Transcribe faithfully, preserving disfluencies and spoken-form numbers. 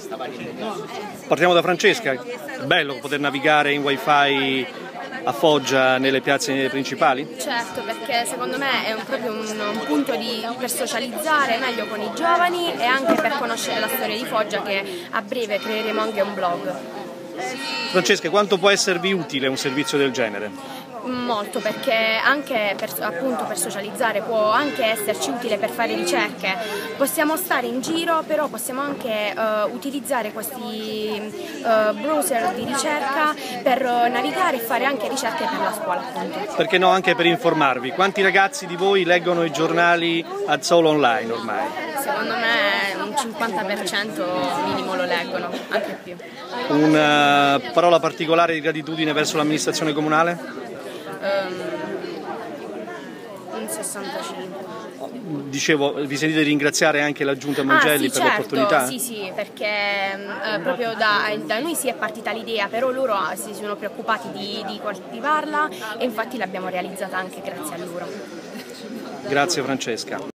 Partiamo da Francesca, è bello poter navigare in wifi a Foggia nelle piazze principali? Certo, perché secondo me è un, proprio un, un punto di, per socializzare meglio con i giovani e anche per conoscere la storia di Foggia, che a breve creeremo anche un blog. Francesca, quanto può esservi utile un servizio del genere? Molto, perché anche per, appunto per socializzare può anche esserci utile per fare ricerche. Possiamo stare in giro, però possiamo anche uh, utilizzare questi uh, browser di ricerca per uh, navigare e fare anche ricerche per la scuola, appunto. Perché no, anche per informarvi. Quanti ragazzi di voi leggono i giornali a solo online ormai? Secondo me un cinquanta per cento minimo lo leggono, anche più. Una parola particolare di gratitudine verso l'amministrazione comunale? Um, un sessantacinque. Dicevo, vi sentite ringraziare anche la Giunta Mongelli ah, sì, per certo, l'opportunità? Sì, sì, perché eh, proprio da, da noi si è partita l'idea, però loro si sono preoccupati di, di coltivarla e infatti l'abbiamo realizzata anche grazie a loro. Grazie Francesca.